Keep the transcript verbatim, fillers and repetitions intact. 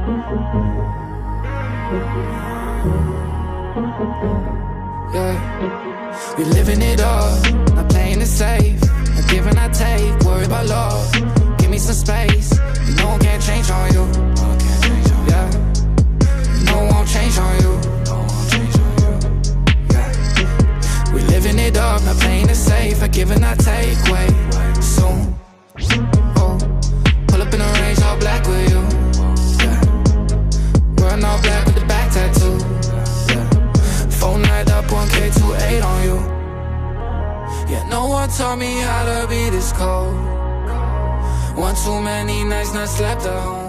Yeah, we living it up, not playing it safe. Not giving, I take, worry about love. Give me some space, no one can change on you. Yeah, no one won't change on you. Yeah, we living it up, not playing it safe. Not giving, I take, wait, soon. Oh, pull up in the range, all black with you. Yeah, wearing all black with the back tattoo. Phone night up, one K twenty-eight on you. Yeah, no one taught me how to be this cold. One too many nights not slept at home.